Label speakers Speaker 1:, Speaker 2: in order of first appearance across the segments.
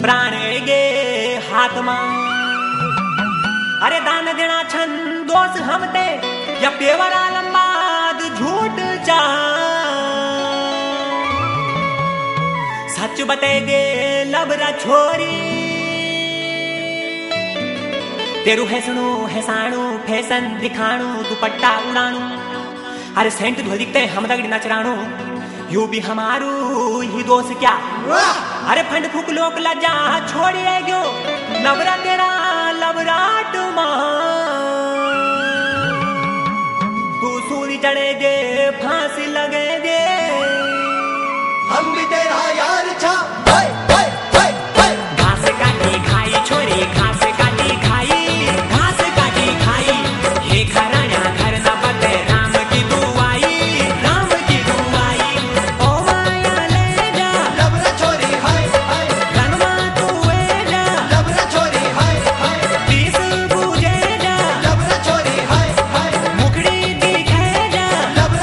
Speaker 1: प्राण गे हाथ मां। अरे दान देना छन दोस्त हमते या पेवरा लंबाद झूठ चा सच बते गे लबरा छोरी तेरू हैसणू हैसाणू फैशन दिखाणू दुपट्टा उड़ाणू अरे सेंट धो दिखते हम दगड़ी नचराणू यू भी हमारू ही दोस्त क्या अरे फंड फूक लोक लजा छोड़िए गयो नवरा तेरा लवराट मां तू सूरी चढ़े दे फांसी लगे दे
Speaker 2: हम भी तेरा यार छा
Speaker 1: घास काटी खाई छोरी घास काटी खाई घास काटी खाई हे खराया घर न पते राम की दुआई ओ माया ले जा
Speaker 2: लबरा छोरी हाय हाय
Speaker 1: रनवा तू ए जा
Speaker 2: लबरा छोरी हाय हाय
Speaker 1: तीस बूझे जा
Speaker 2: लबरा छोरी हाय हाय
Speaker 1: मुखड़ी दिखे जा
Speaker 2: लबरा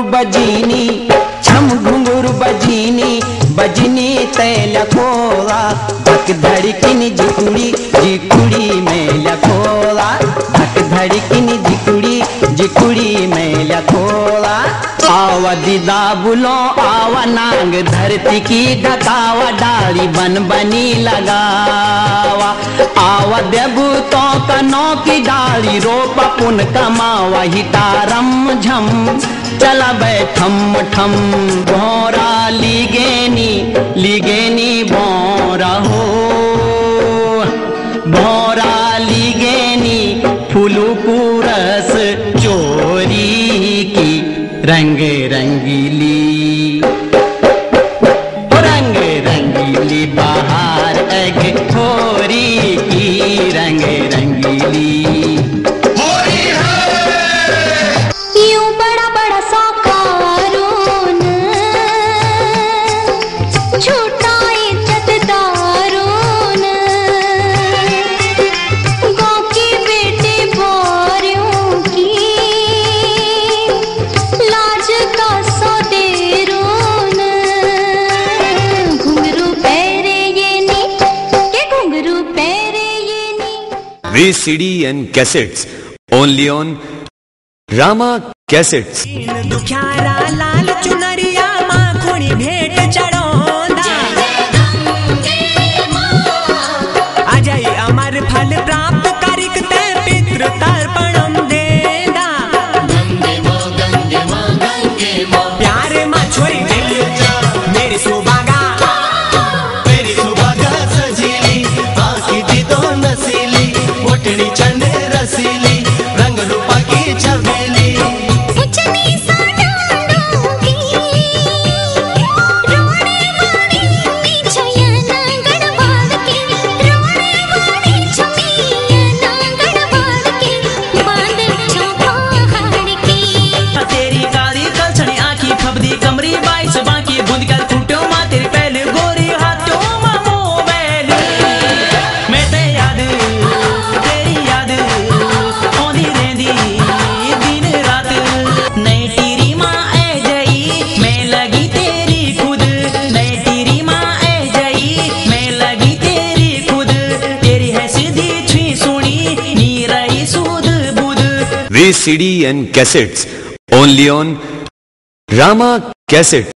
Speaker 3: बजीनी छम घुंगरू बजीनी बजनी तैल खोला धक धड़किनी जिकुड़ी जिकुड़ी में लखोला धक धड़किनी जिकुड़ी जिकुड़ी में लखोला आवा दीदा बुलो आवा नांग धरती की ढकावा डाली बन बनी लगावा आवा देबू तो कनो की डाली रोपा पुन कमावा हितारम झम चला बे ठम ठम भोरा लिगेनी बोरा हो भोरा लिगेनी फूलू पूरस चोरी की रंग रंगीली रंग रंगीली बाहर एग छोरी की रंग रंगीली
Speaker 4: VCD and cassettes only on Rama Cassettes.
Speaker 1: दुख्यारा लाल चुनरिया माखुणी भेट चढ़ोंदा अजय अमर फल प्राप्त करिक ते पितृ तर्पणम देदा प्यार मा छोरी मेरी सुबागा
Speaker 2: सजीली आखी दी तो नसीली मोटड़ी चने रसीली रंग रूपा की छबीली
Speaker 4: VCD and cassettes only on Rama Cassettes.